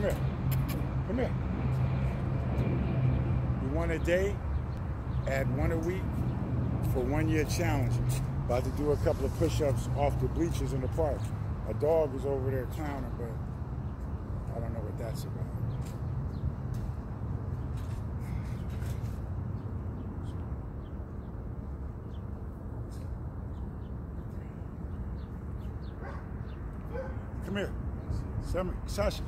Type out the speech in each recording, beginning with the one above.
here. Come here. You want a day? Add 1 a week for 1 year challenge. About to do a couple of push-ups off the bleachers in the park. A dog is over there clowning, but I don't know what that's about. Come here. Sasha.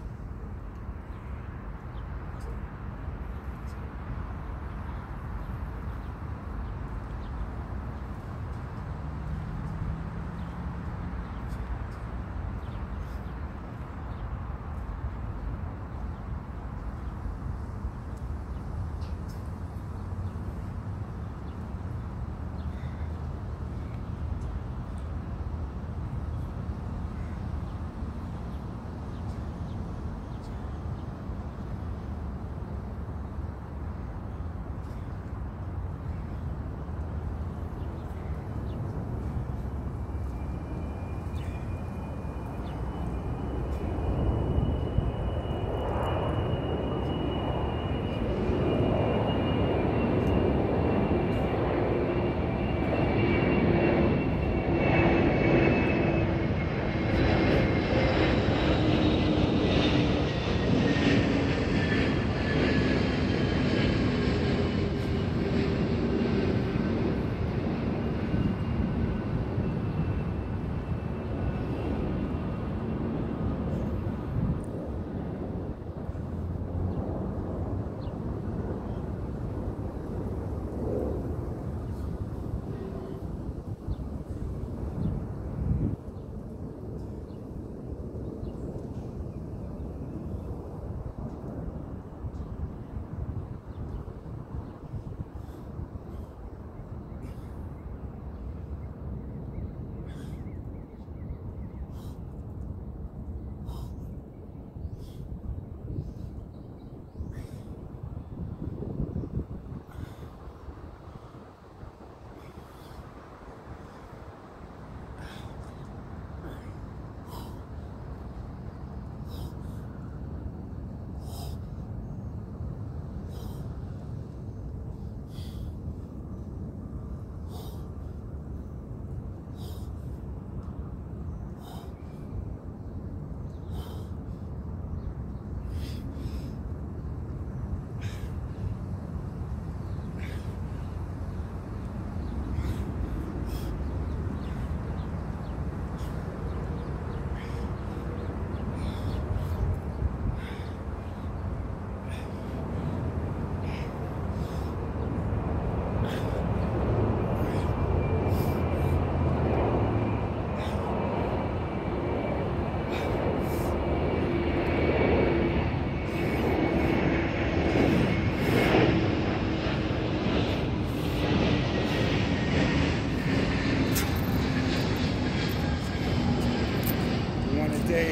Day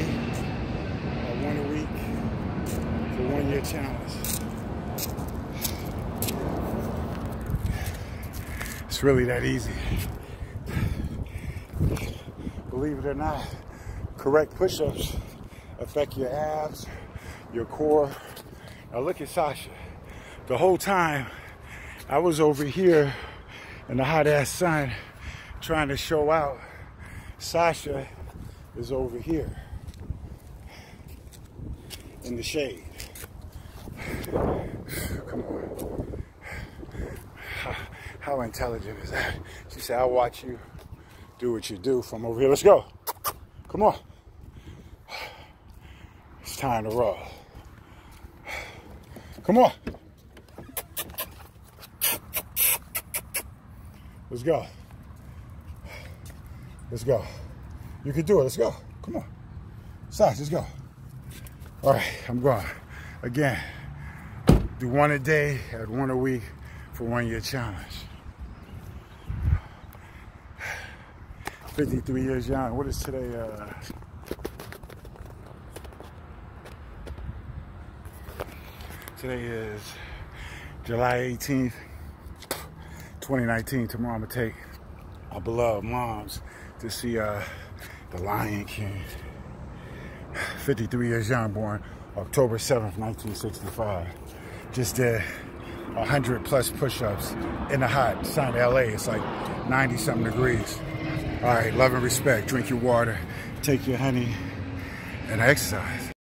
or 1 a week for 1 year challenge. It's really that easy. Believe it or not, correct push-ups affect your abs, your core. Now look at Sasha. The whole time I was over here in the hot ass sun trying to show out. Sasha is over here in the shade. Come on. How intelligent is that? She said, I'll watch you do what you do from over here. Let's go. Come on. It's time to roll. Come on. Let's go. Let's go. You can do it. Let's go. Come on. Sash, let's go. All right, I'm going. Again, do 1 a day, add 1 a week for 1 year challenge. 53 years young. What is today? Today is July 18th, 2019. Tomorrow I'm going to take my beloved moms to see The Lion King. 53 years young, born October 7th, 1965. Just did 100 plus push-ups in the hot sun, LA. It's like 90 something degrees. All right, love and respect. Drink your water, take your honey, and exercise.